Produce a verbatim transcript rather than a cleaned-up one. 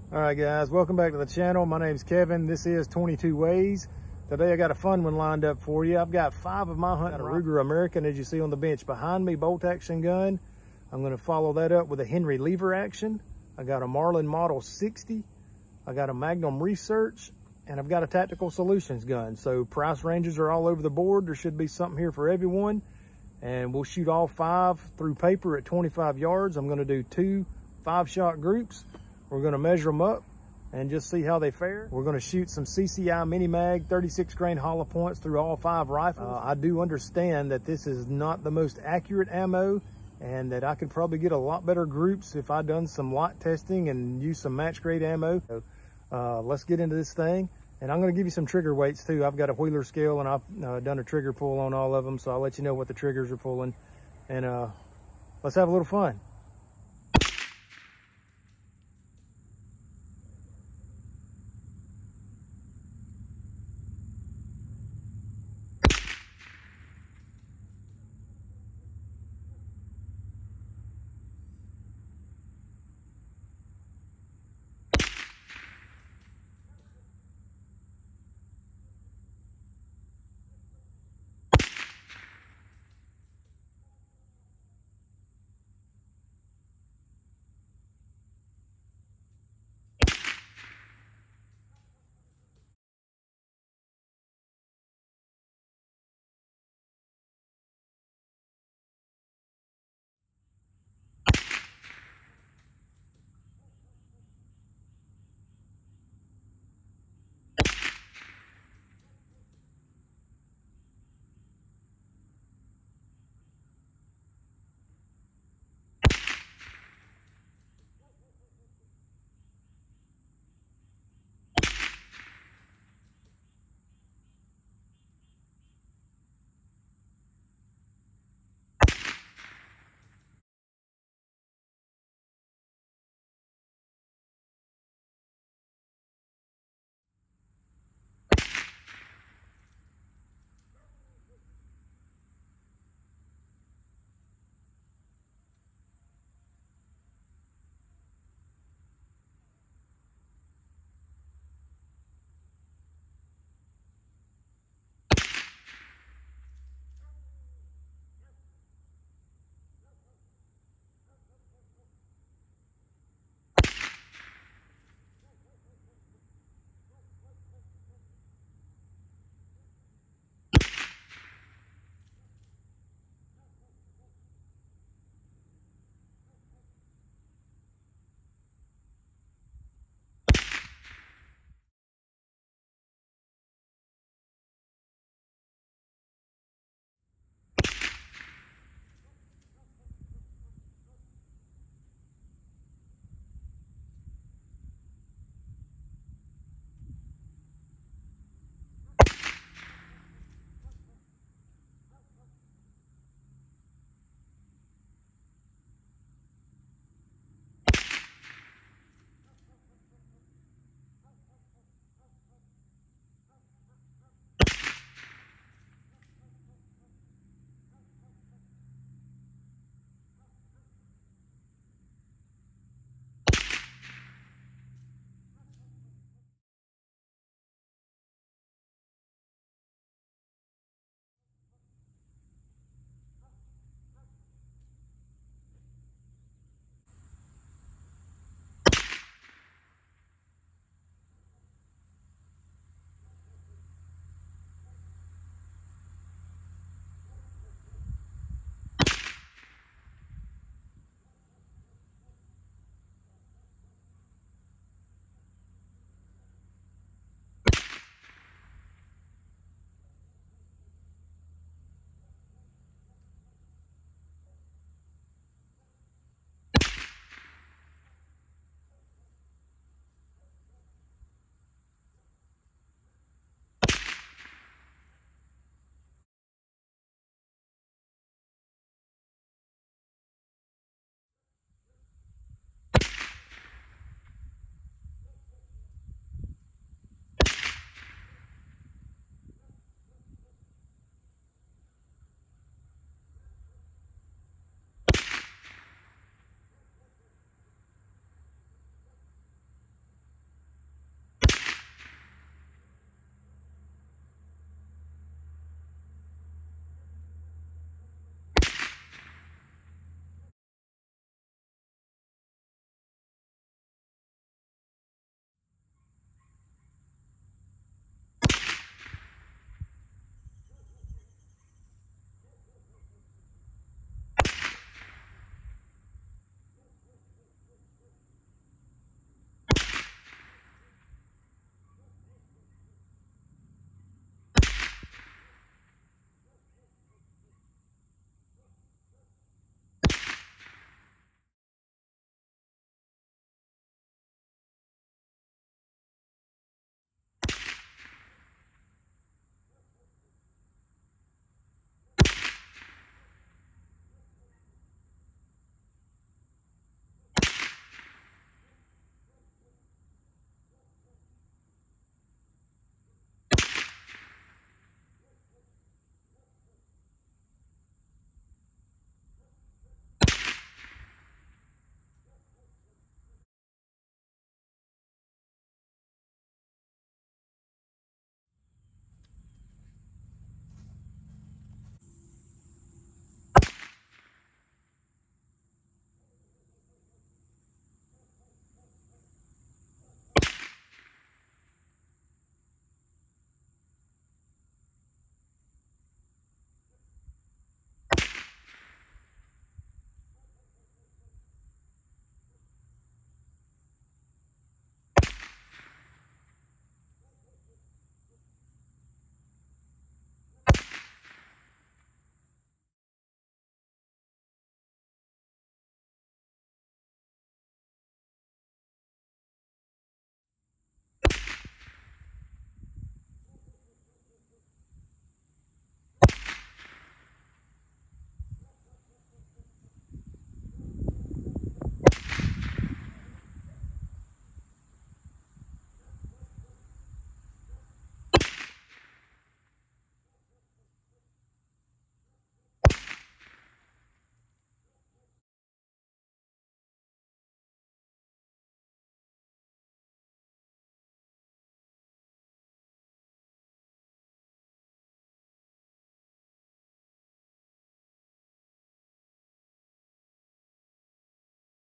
All right, guys, welcome back to the channel. My name's Kevin. This is twenty-two Ways. Today I got a fun one lined up for you. I've got five of my hunting. Got a Ruger American, as you see on the bench behind me, bolt action gun. I'm going to follow that up with a Henry lever action. I got a Marlin Model sixty. I got a Magnum Research, and I've got a Tactical Solutions gun. So price ranges are all over the board. There should be something here for everyone. And we'll shoot all five through paper at twenty-five yards. I'm going to do two five-shot groups. We're going to measure them up and just see how they fare. We're going to shoot some C C I Mini Mag thirty-six grain hollow points through all five rifles. Uh, I do understand that this is not the most accurate ammo and that I could probably get a lot better groups if I done some lot testing and use some match grade ammo. So, uh, let's get into this thing. And I'm going to give you some trigger weights too. I've got a Wheeler scale and I've uh, done a trigger pull on all of them. So I'll let you know what the triggers are pulling. And uh, let's have a little fun.